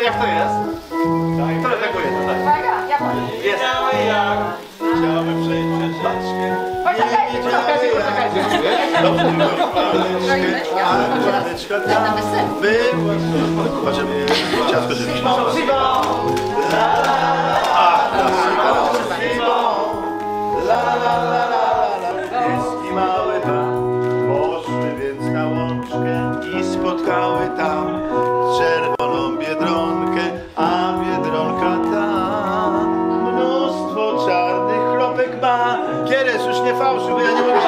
jak to jest? Które tego jest? Uwaga, ja powiem. Jest. Chciałbym przejść przez rzeczkę. Poczekajcie, poczekajcie. Ładeczka tam była. Zobaczymy, ciastko żywimy. Pieski małe tam poszły więc na łączkę i spotkały tam czerwoną biedronkę, a biedronka ta mnóstwo czarnych kropek ma. Kieres, już nie fałszuj, bo ja nie mogę się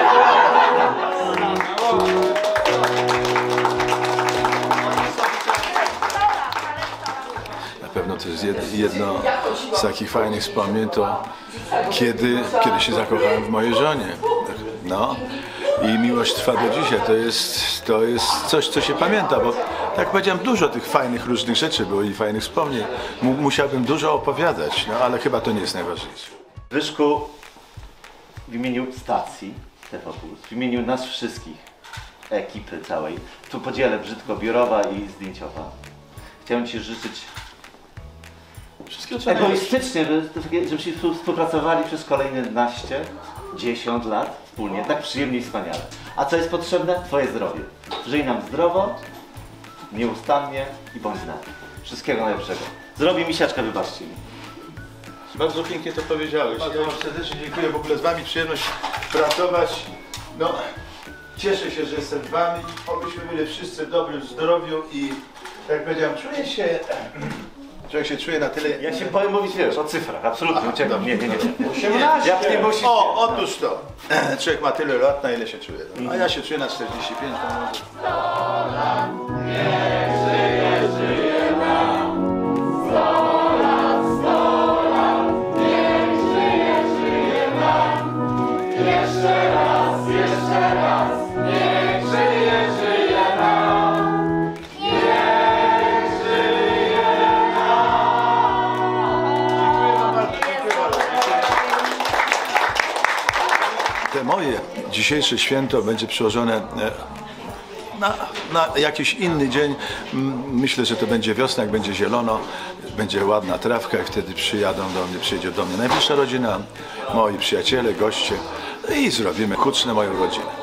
Na pewno to jest jedno z takich fajnych wspomnień, to kiedy się zakochałem w mojej żonie. No. I miłość trwa do dzisiaj. To jest coś, co się pamięta, bo tak jak powiedziałem, dużo tych fajnych różnych rzeczy było i fajnych wspomnień. Musiałbym dużo opowiadać, no ale chyba to nie jest najważniejsze. Wyszku, w imieniu stacji TV+, w imieniu nas wszystkich, ekipy całej, tu podzielę brzydko biurowa i zdjęciowa. Chciałem Ci życzyć egoistycznie, żebyśmy współpracowali przez kolejne 10 lat wspólnie, tak przyjemnie i wspaniale. A co jest potrzebne? Twoje zdrowie. Żyj nam zdrowo, nieustannie i bądź z nami. Wszystkiego najlepszego. Zrobi misiaczkę, wybaczcie mi. Bardzo pięknie to powiedziałeś. Bardzo serdecznie dziękuję. W ogóle z Wami przyjemność pracować. No, cieszę się, że jestem z Wami. Obyśmy byli wszyscy w dobrym zdrowiu i jak powiedziałem, człowiek się czuje na tyle... Ja się boję mówić, wiesz, o cyfrach, absolutnie uciekam. Nie. 18! Jak nie musisz... Otóż to. Człowiek ma tyle lat, na ile się czuje. A ja się czuję na 45. Te moje dzisiejsze święto będzie przełożone na jakiś inny dzień. Myślę, że to będzie wiosna, jak będzie zielono, będzie ładna trawka i wtedy przyjedzie do mnie najbliższa rodzina, moi przyjaciele, goście i zrobimy huczne moją rodzinę.